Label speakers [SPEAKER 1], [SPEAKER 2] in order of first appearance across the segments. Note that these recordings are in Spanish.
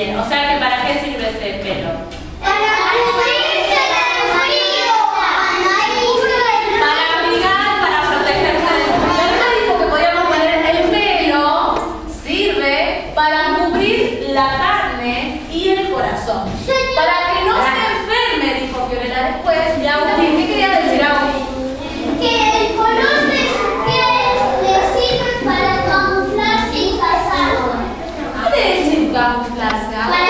[SPEAKER 1] Bien, o sea que ¿para qué sirve ese pelo?
[SPEAKER 2] Para cubrirse del frío.
[SPEAKER 1] Para abrigar, para protegerse del frío. Él dijo que podíamos poner el pelo, sirve para cubrir la carne y el corazón. Para que no se enferme, dijo Fiorella después. Y Agustín, ¿qué quería decir Agustín?
[SPEAKER 2] Que el color de su piel le sirve para camuflarse y cazar.
[SPEAKER 1] ¿Qué quiere decir camuflarse?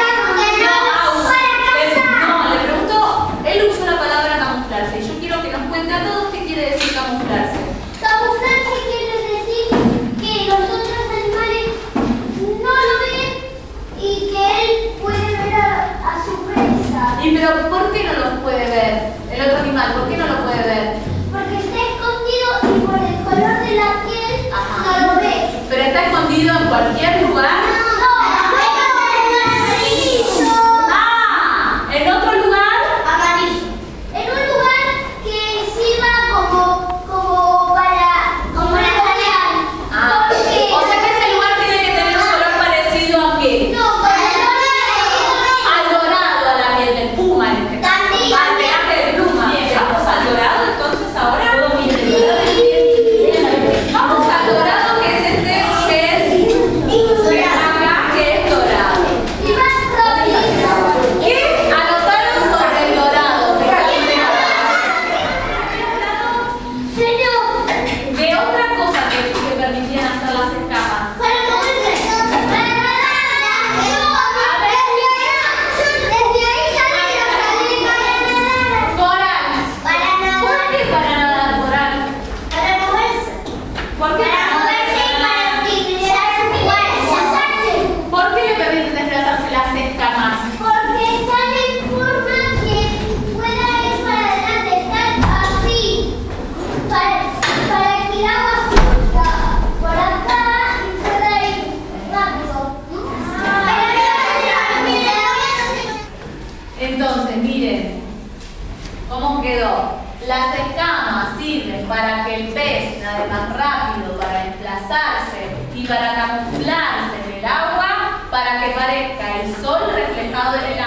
[SPEAKER 1] No, le preguntó, él usó la palabra camuflarse. Y yo quiero que nos cuente a todos qué quiere decir camuflarse.
[SPEAKER 2] Camuflarse quiere decir que los otros animales no lo ven y que él puede ver a su presa.
[SPEAKER 1] ¿Y pero por qué no los puede ver? El otro animal, ¿por qué no lo puede ver?
[SPEAKER 2] Porque está escondido y por el color de la piel no lo ve.
[SPEAKER 1] ¿Pero está escondido en cualquier lugar? ¡Ah! ¿En otro lugar?
[SPEAKER 2] Amarillo. En un lugar que sirva como la señal.
[SPEAKER 1] Ah, o sea que ese lugar tiene que tener un color parecido a qué?
[SPEAKER 2] No,
[SPEAKER 1] Al dorado, a la piel del puma en este caso.
[SPEAKER 2] También.
[SPEAKER 1] Al pelaje de pluma. Bien, vamos al dorado entonces ahora. Vamos al dorado que es este, que es acá, que es dorado.
[SPEAKER 2] y más rápido.
[SPEAKER 1] ¿Qué anotaron sobre el dorado?
[SPEAKER 2] Señor,
[SPEAKER 1] ¿Qué otra cosa que permitían hacer las escamas?
[SPEAKER 2] para moverse. Para nadar. Desde ahí salen los
[SPEAKER 1] Coral.
[SPEAKER 2] Para nadar.
[SPEAKER 1] ¿Por qué para nadar coral?
[SPEAKER 2] Para moverse.
[SPEAKER 1] ¿Por qué
[SPEAKER 2] Para moverse y para utilizar su fuerza.
[SPEAKER 1] ¿Por qué le permiten desplazarse las escamas?
[SPEAKER 2] Porque están en forma que pueda ir para adelante, están así. Para que el agua fluya por acá y pueda ir rápido.
[SPEAKER 1] Entonces, miren cómo quedó. Las escamas sirven para que el pez nade más rápido, para desplazarse y para camuflarse en el agua, para que parezca el sol reflejado en el